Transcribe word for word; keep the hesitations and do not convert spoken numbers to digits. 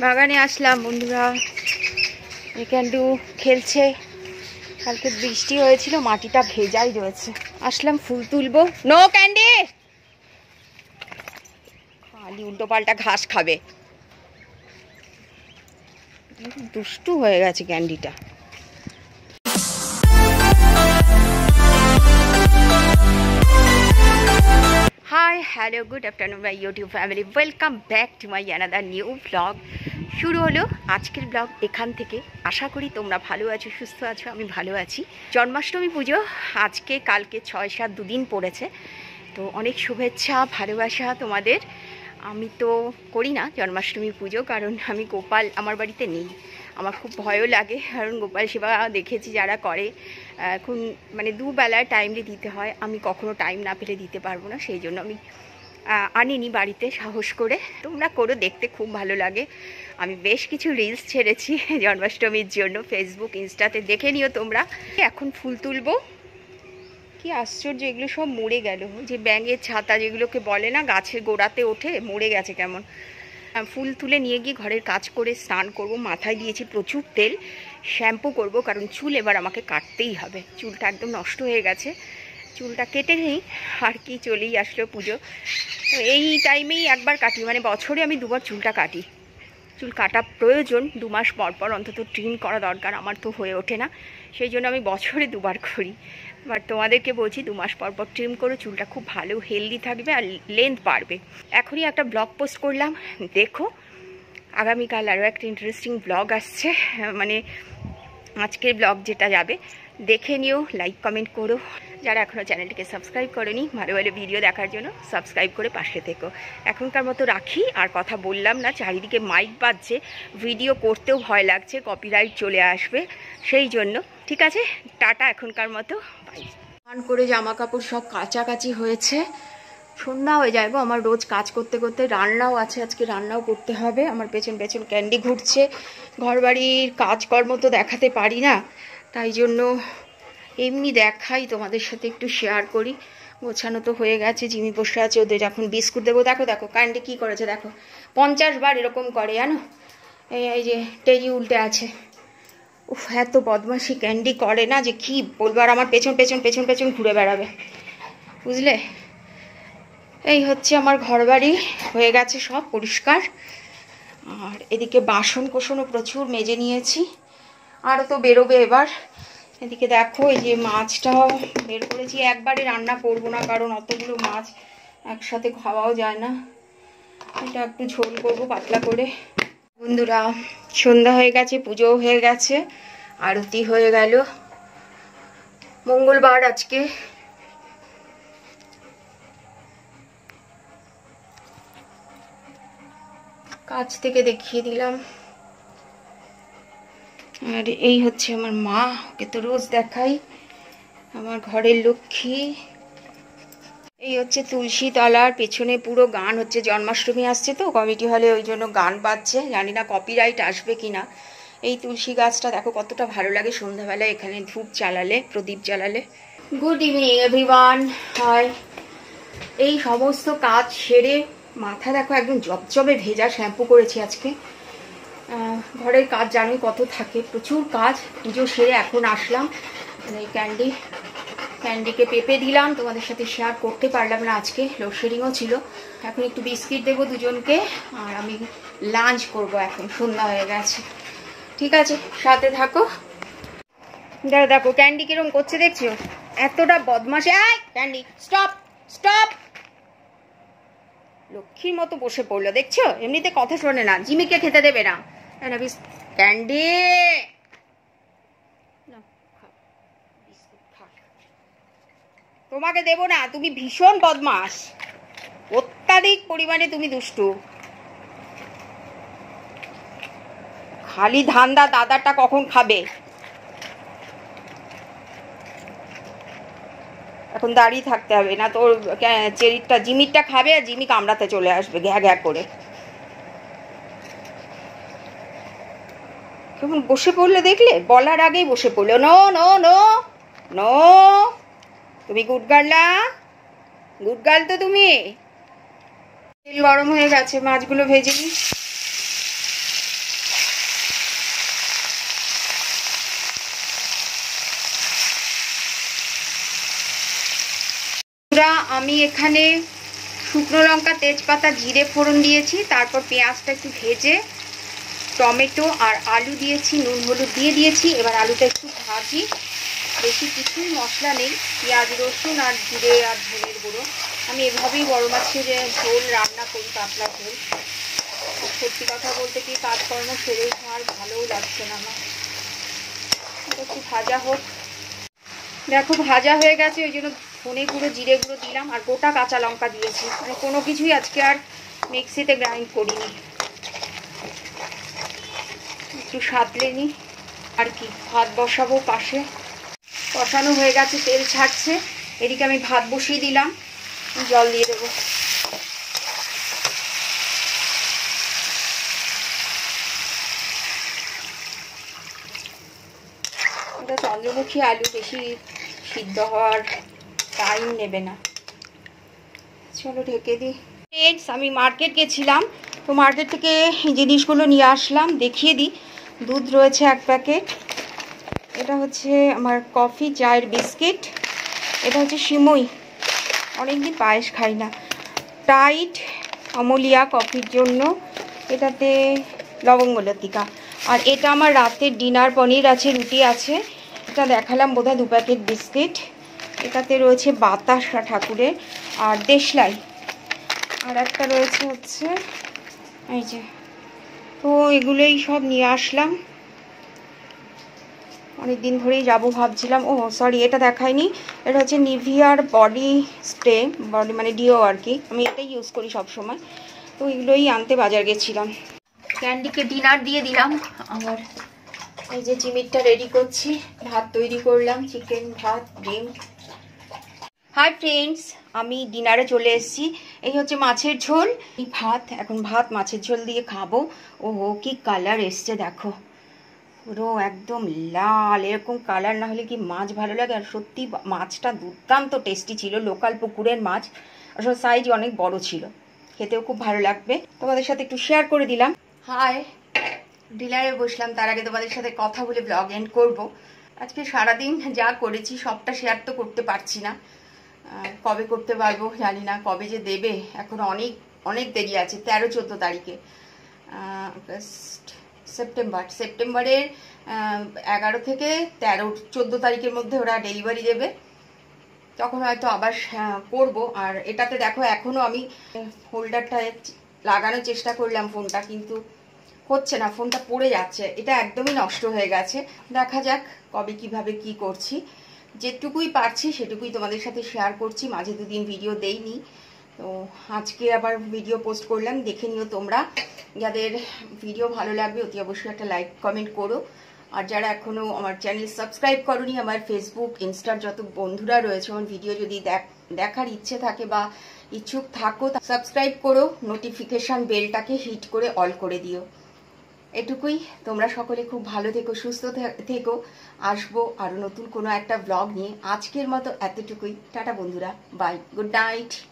বাগানে আসলাম বন্ধুরা, ক্যান্ডু খেলছে। কালকে বৃষ্টি হয়েছিল, মাটিটা ভেজাই রয়েছে। আসলাম ফুল তুলবো। নো ক্যান্ডি, খালি উল্টো পাল্টা ঘাস খাবে, দুষ্টু হয়ে গেছে ক্যান্ডিটা। Hi hello good afternoon my YouTube family, welcome back to my another new blog. শুরু হলো আজকের ব্লগ এখান থেকে। আশা করি তোমরা ভালো আছো, সুস্থ আছো। আমি ভালো আছি। জন্মাষ্টমী পুজো আজকে কালকে ছয় সাত দুদিন পড়েছে, তো অনেক শুভেচ্ছা ভালোবাসা তোমাদের। আমি তো করি না জন্মাষ্টমী পুজো, কারণ আমি গোপাল আমার বাড়িতে নেই। আমার খুব ভয়ও লাগে, কারণ গোপাল সেবা দেখেছি যারা করে এখন মানে দুবেলায় টাইমলি দিতে হয়। আমি কখনো টাইম না পেলে দিতে পারবো না, সেই জন্য আমি আনিনি বাড়িতে সাহস করে। তোমরা করো, দেখতে খুব ভালো লাগে। আমি বেশ কিছু রিলস ছেড়েছি জন্মাষ্টমীর জন্য, ফেসবুক ইনস্টাতে দেখে নিও তোমরা। এখন ফুল তুলবো। কি আশ্চর্য, এগুলো সব মরে গেল। যে ব্যাঙের ছাতা যেগুলোকে বলে না, গাছের গোড়াতে ওঠে, মরে গেছে কেমন। ফুল তুলে নিয়ে গিয়ে ঘরের কাজ করে স্নান করব। মাথায় দিয়েছি প্রচুর তেল, শ্যাম্পু করব, কারণ চুল এবার আমাকে কাটতেই হবে। চুলটা একদম নষ্ট হয়ে গেছে, চুলটা কেটে নেই। আর কি, চলেই আসলো পুজো। এই টাইমেই একবার কাটি, মানে বছরে আমি দুবার চুলটা কাটি। চুল কাটা প্রয়োজন, দু মাস পর পর অন্তত ট্রিম করা দরকার। আমার তো হয়ে ওঠে না, সেই জন্য আমি বছরে দুবার করি। বাট তোমাদেরকে বলছি, দু মাস পর পর ট্রিম করো, চুলটা খুব ভালো হেলদি থাকবে আর লেন্থ বাড়বে। এখনই একটা ব্লগ পোস্ট করলাম, দেখো। আগামীকাল আরও একটা ইন্টারেস্টিং ব্লগ আসছে, মানে আজকের ব্লগ যেটা যাবে দেখে নিও, লাইক কমেন্ট করো। যারা এখনও চ্যানেলটিকে সাবস্ক্রাইব করেনি, ভালো ভালো ভিডিও দেখার জন্য সাবস্ক্রাইব করে পাশে থেকো। এখনকার মতো রাখি, আর কথা বললাম না। চারিদিকে মাইক বাজছে, ভিডিও করতেও ভয় লাগছে, কপিরাইট চলে আসবে, সেই জন্য। ঠিক আছে, টাটা এখনকার মতো, বাই। স্নান করে জামা কাপড় সব কাচাকাচি হয়েছে, সন্ধ্যা হয়ে যাবে। আমার রোজ কাজ করতে করতে রান্নাও আছে, আজকে রান্নাও করতে হবে। আমার পেছন পেছন ক্যান্ডি ঘুরছে। ঘরবাড়ির কাজকর্ম তো দেখাতে পারি না, তাই জন্য এমনি দেখাই, তোমাদের সাথে একটু শেয়ার করি। গোছানো তো হয়ে গেছে, জিমি বসে আছে, ওদের এখন বিস্কুট দেবো। দেখো দেখো ক্যান্ডি কী করেছে, দেখো পঞ্চাশ বার এরকম করে, জানো। এই এই যে টেরি উল্টে আছে। উফ, এত বদমাশি ক্যান্ডি করে না যে কি বলবো। আর আমার পেছন পেছন পেছন পেছন ঘুরে বেড়াবে, বুঝলে। এই হচ্ছে আমার ঘরবাড়ি, হয়ে গেছে সব পরিষ্কার। আর এদিকে বাসন কোসনও প্রচুর মেজে নিয়েছি, আরও তো বেরোবে এবার। এদিকে দেখো, এই যে মাছটাও বের করেছি। একবারে রান্না করব না, কারণ অতগুলো মাছ একসাথে খাওয়াও যায় না। এটা একটু ঝোল করবো পাতলা করে। বন্ধুরা, সন্ধ্যা হয়ে গেছে, পুজোও হয়ে গেছে, আরতি হয়ে গেল। মঙ্গলবার আজকে। কাছ থেকে দেখিয়ে দিলাম। আর এই হচ্ছে আমার মা, ওকে তো রোজ দেখাই, আমার ঘরের লক্ষ্মী। এই হচ্ছে তুলসী তলার পেছনে পুরো গান হচ্ছে। জন্মাষ্টমী আসছে তো কমিটি হলে, ওই জন্য গান বাজছে। জানি না কপিরাইট আসবে কি না। এই তুলসী গাছটা দেখো কতটা ভালো লাগে সন্ধ্যাবেলায় এখানে ধূপ জ্বালালে, প্রদীপ জ্বালালে। Good evening everyone. হাই। এই সমস্ত কাজ সেরে মাথা দেখো একদম জবজবে ভেজা, শ্যাম্পু করেছি আজকে। ঘরের কাজ জানোই কত থাকে, প্রচুর কাজ। পুজো সেরে এখন আসলাম। এই ক্যান্ডি ক্যান্ডিকে পেঁপে দিলাম, তোমাদের সাথে শেয়ার করতে পারলাম না আজকে, লোডশেডিংও ছিল। এখন একটু বিস্কিট দেবো দুজনকে, আর আমি লাঞ্চ করব। এখন সন্ধ্যা হয়ে গেছে। ঠিক আছে, সাথে থাকো। দেখো দেখো ক্যান্ডি কিরম করছে, দেখছো? এতটা বদমাশ। আয় ক্যান্ডি, স্টপ স্টপ। লক্ষ্মীর মতো বসে পড়লো, দেখছো? এমনিতে কথা শোনে না, জিমিকে খেতে দেবে না। ক্যান্ডি তোমাকে দেবো না, তুমি ভীষণ বদমাস, অত্যাধিক পরিমাণে তুমি দুষ্টু। খালি ধান্দা, দাদাটা কখন খাবে। এখন দাঁড়িয়ে থাকতে হবে, না তোর চেরিটা জিমিরটা খাবে, আর জিমি কামড়াতে চলে আসবে ঘ্যা ঘ্যা করে। কেমন বসে পড়লো দেখলে, বলার আগেই বসে পড়লো। No no no no. তুমি গুড গার্ল না? গুড গার্ল তো তুমি। তেল গরম হয়ে গেছে, মাছগুলো ভেজে নিই। বন্ধুরা, আমি এখানে শুকনো লঙ্কা, তেজপাতা, জিরে ফোড়ন দিয়েছি। তারপর পেঁয়াজটা একটু ভেজে টমেটো আর আলু দিয়েছি, নুন হলুদ দিয়ে দিয়েছি। এবার আলুটা একটু ভাজি। বেশি কিছুই মশলা নেই, পেঁয়াজ, রসুন আর জিরে আর ধনের গুঁড়ো। আমি এভাবেই বড় মাছের ঝোল রান্না করি, পাতলা ঝোল। সত্যি কথা বলতে কি কাজকর্ম সেরে আর ভালোও লাগছে না আমার। একটু ভাজা হোক। দেখো ভাজা হয়ে গেছে, ওই জন্য ধনে গুঁড়ো, জিরে গুঁড়ো দিলাম আর গোটা কাঁচা লঙ্কা দিয়েছি। মানে কোনো কিছুই আজকে আর মিক্সিতে গ্রাইন্ড করিনি, একটু সাঁতলে নিই আর কি। ভাত বসাবো পাশে, কষানো হয়ে গেছে, তেল ছাড়ছে। এদিকে আমি ভাত বসিয়ে দিলাম, জল দিয়ে দেবো। এটা চন্দ্রমুখী আলু, বেশি সিদ্ধ হওয়ার টাইম নেবে না। চলো ঢেকে দিই। ফ্রেন্ডস, আমি মার্কেট গেছিলাম, তো মার্কেট থেকে জিনিসগুলো নিয়ে আসলাম, দেখিয়ে দিই। দুধ রয়েছে এক প্যাকেট, এটা হচ্ছে আমার কফি চায়ের বিস্কিট, এটা হচ্ছে সিমুই, অনেকদিন পায়েস খাই না। টাইড অমলিয়া কফির জন্য, এটাতে লবঙ্গ লতিকা। আর এটা আমার রাতের ডিনার, পনির আছে, রুটি আছে। এটা দেখালাম বোধহয়, দু প্যাকেট বিস্কিট। এটাতে রয়েছে বাতাসা ঠাকুরের আর দেশলাই। আর একটা রয়েছে হচ্ছে এই যে। তো এগুলোই সব নিয়ে আসলাম, অনেক দিন ধরেই যাবো ভাবছিলাম। ও সরি, এটা দেখাইনি। এটা হচ্ছে নিভিয়ার বডি স্প্রে, বডি মানে ডিও আর কি। আমি এটাই ইউজ করি সব সময়। তো এগুলোই আনতে বাজার গেছিলাম। ক্যান্ডিকে ডিনার দিয়ে দিলাম। আমার এই যে চিমিরটা রেডি করছি, ভাত তৈরি করলাম, চিকেন, ভাত, ডিম। হাই ফ্রেন্ডস, আমি ডিনারে চলে এসেছি। এই হচ্ছে মাছের ঝোল, এই ভাত। এখন ভাত মাছের ঝোল দিয়ে খাবো। ওহো কি কালার এসছে দেখো, পুরো একদম লাল। এরকম কালার না হলে কি মাছ ভালো লাগে? আর সত্যি মাছটা দুর্দান্ত টেস্টি ছিল, লোকাল পুকুরের মাছ। আসলে সাইজ অনেক বড় ছিল, খেতেও খুব ভালো লাগবে। তোমাদের সাথে একটু শেয়ার করে দিলাম। হাই, ডিনারে বসলাম, তার আগে তোমাদের সাথে কথা বলে ব্লগ এন্ড করবো। আজকে সারাদিন যা করেছি সবটা শেয়ার তো করতে পারছি না, কবে করতে পারবো জানি না, কবে যে দেবে এখন অনেক অনেক দেরি আছে। তেরো চোদ্দো তারিখে আগস্ট সেপ্টেম্বর সেপ্টেম্বরের এগারো থেকে তেরো চোদ্দো তারিখের মধ্যে ওরা ডেলিভারি দেবে, তখন হয়তো আবার করব। আর এটাতে দেখো এখনো আমি হোল্ডারটা লাগানোর চেষ্টা করলাম ফোনটা, কিন্তু হচ্ছে না, ফোনটা পড়ে যাচ্ছে। এটা একদমই নষ্ট হয়ে গেছে। দেখা যাক কবে কিভাবে কি করছি। যেটুকুই পারছি সেটুকুই তোমাদের সাথে শেয়ার করছি। মাঝে দুদিন ভিডিও দেইনি, তো আজকে আবার ভিডিও পোস্ট করলাম, দেখে নিও তোমরা। যাদের ভিডিও ভালো লাগবে অতি অবশ্যই একটা লাইক কমেন্ট করো। আর যারা এখনও আমার চ্যানেল সাবস্ক্রাইব করোনি, আমার ফেসবুক ইনস্টার যত বন্ধুরা রয়েছে, আমার ভিডিও যদি দেখার ইচ্ছে থাকে বা ইচ্ছুক থাকো, সাবস্ক্রাইব করো, নোটিফিকেশান বেলটাকে হিট করে অল করে দিও। এটুকুই। তোমরা সকলে খুব ভালো থেকো, সুস্থ থেকো। আসবো আরও নতুন কোনো একটা ব্লগ নিয়ে। আজকের মতো এতটুকুই। টাটা বন্ধুরা, বাই, গুড নাইট।